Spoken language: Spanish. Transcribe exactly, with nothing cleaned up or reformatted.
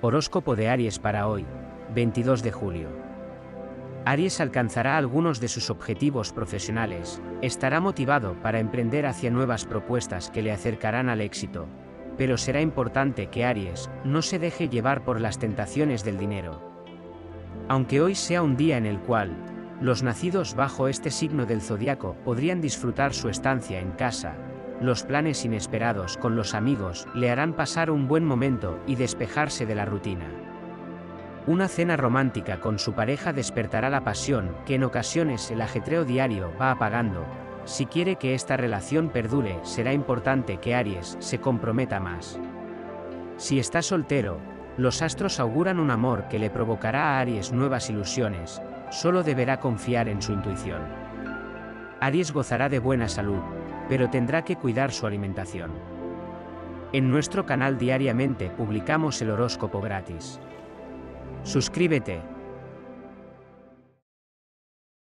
Horóscopo de Aries para hoy, veintidós de julio. Aries alcanzará algunos de sus objetivos profesionales, estará motivado para emprender hacia nuevas propuestas que le acercarán al éxito, pero será importante que Aries no se deje llevar por las tentaciones del dinero. Aunque hoy sea un día en el cual los nacidos bajo este signo del zodiaco podrían disfrutar su estancia en casa, los planes inesperados con los amigos le harán pasar un buen momento y despejarse de la rutina. Una cena romántica con su pareja despertará la pasión que en ocasiones el ajetreo diario va apagando. Si quiere que esta relación perdure, será importante que Aries se comprometa más. Si está soltero, los astros auguran un amor que le provocará a Aries nuevas ilusiones, solo deberá confiar en su intuición. Aries gozará de buena salud, pero tendrá que cuidar su alimentación. En nuestro canal diariamente publicamos el horóscopo gratis. Suscríbete